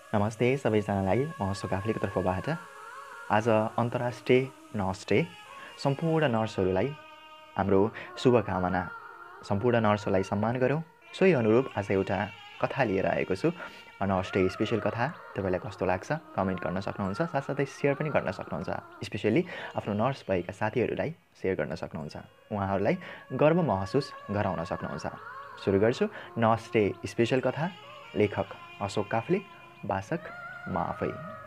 नमस्ते सबैजनालाई म अशोक काफ्लेको तर्फबाट आज अन्तर्राष्ट्रिय नर्स डे। सम्पूर्ण नर्सहरूलाई हाम्रो शुभकामना। सम्पूर्ण नर्सहरूलाई सम्मान गरौँ। सोही अनुरूप आज एउटा कथा लिएर आएको छु। नर्स डे स्पेसल कथा। तपाईँलाई कस्तो लाग्छ कमेन्ट गर्न सक्नुहुन्छ, साथसाथै सेयर पनि गर्न सक्नुहुन्छ। स्पेसली आफ्नो नर्स भएका साथीहरूलाई सेयर गर्न सक्नुहुन्छ। उहाँहरूलाई गर्व महसुस गराउन सक्नुहुन्छ। सुरु गर्छु नर्स डे स्पेसल कथा। लेखक अशोक काफ्ले, वाचक म आफै।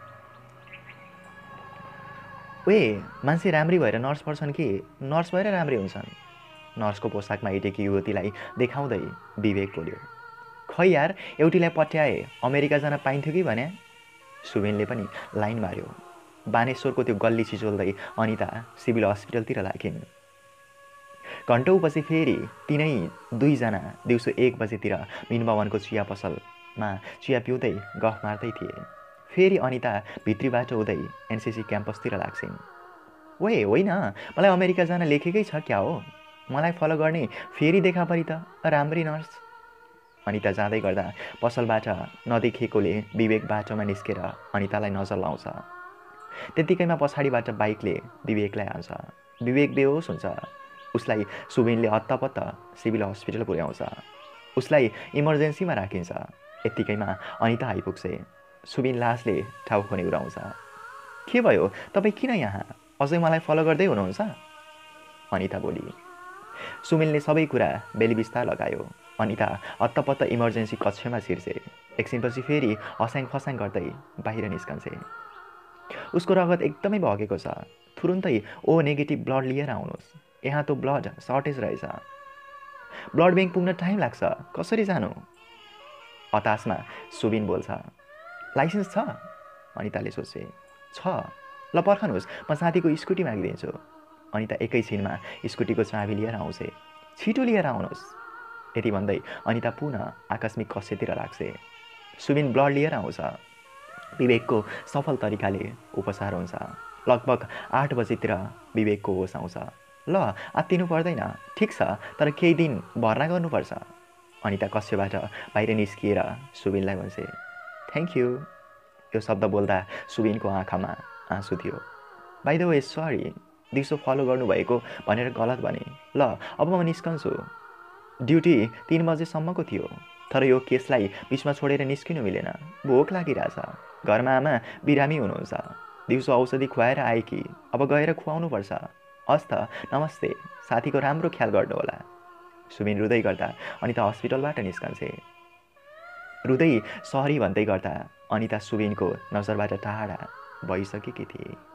ओए, मान्छे राम्री भएर नर्स पढ्छन् कि नर्स भएर राम्री हुन्छन्? नर्सको पोसाकमा हिँडेकी युवतीलाई देखाउँदै विवेक बोल्यो। खै यार, एउटीलाई पट्याए अमेरिका जान पाइन्थ्यो कि भने। सुबेनले पनि लाइन मार्यो। बानेश्वरको त्यो गल्ली छिचोल्दै अनिता सिभिल हस्पिटलतिर लागिन्। घन्टौँपछि फेरि तिनै दुईजना दिउँसो 1 बजेतिर मिनभवनको चिया पसलमा चिया पिउँदै गफ मार्दै थिए। फेरि अनिता भित्री बाटो हुँदै एनसिसी क्याम्पसतिर लाग्छिन्। ओए होइन, मलाई अमेरिका जान लेखेकै छ क्या हो? मलाई फलो गर्ने फेरि देखा परि त राम्री नर्स। अनिता जाँदै गर्दा पसलबाट नदेखेकोले विवेक बाटोमा निस्केर अनितालाई नजर लाउँछ। त्यत्तिकैमा पछाडिबाट बाइकले विवेकलाई हान्छ। विवेक बेहोस हुन्छ। उसलाई सुबेनले हत्तपत्त सिभिल हस्पिटल पुर्याउँछ। उसलाई इमर्जेन्सीमा राखिन्छ। यत्तिकैमा अनिता आइपुग्छे। सुबिन लासले टाउको निहुराउँछ। के भयो, तपाईँ किन यहाँ? अझै मलाई फलो गर्दै हुनुहुन्छ? अनिता बोली। सुमिलले सबै कुरा बेलीबिस्तार लगायो। अनिता हत्तपत्त इमर्जेन्सी कक्षमा छिर्छे। एकछिनपछि फेरि हस्याङ फस्याङ गर्दै बाहिर निस्कन्छे। उसको रगत एकदमै बगेको छ। तुरुन्तै ओ नेगेटिभ ब्लड लिएर आउनुहोस्। यहाँ त ब्लड सर्टेज रहेछ। ब्लड ब्याङ्क पुग्न टाइम लाग्छ, कसरी जानु? हताशमा सुबिन बोल्छ। लाइसेन्स छ? अनिताले सोचे। छ। ल पर्खनुहोस्, म साथीको स्कुटी मागिदिन्छु। अनिता एकैछिनमा स्कुटीको चाबी लिएर आउँछे। छिटो लिएर आउनुहोस्। यति भन्दै अनिता पुनः आकस्मिक कक्षतिर लाग्छे। सुबिन ब्लड लिएर आउँछ। विवेकको सफल तरिकाले उपचार हुन्छ। लगभग 8 बजेतिर विवेकको होस आउँछ। ल, आत्तिनु पर्दैन, ठिक छ, तर केही दिन भर्ना गर्नुपर्छ। अनिता कक्षबाट बाहिर निस्किएर सुबिनलाई भन्छे। Thank you. यो शब्द बोल्दा सुबिनको आँखामा आँसु थियो। बाइ द वे सरी, दिउँसो फलो गर्नुभएको भनेर गलत भने। ल, अब म निस्कन्छु। ड्युटी 3 बजेसम्मको थियो, तर यो केसलाई बिचमा छोडेर निस्किनु मिलेन। भोक लागिरहेछ। घरमा आमा बिरामी हुनुहुन्छ। दिउँसो औषधि खुवाएर आए कि अब गएर खुवाउनुपर्छ। हस् त, नमस्ते। साथीको राम्रो ख्याल गर्नुहोला। सुबिन रुँदै गर्दा अनिता हस्पिटलबाट निस्कन्छे। रुँदै सरी भन्दै गर्दा अनिता सुबिनको नजरबाट टाढा भइसकेकी थिए।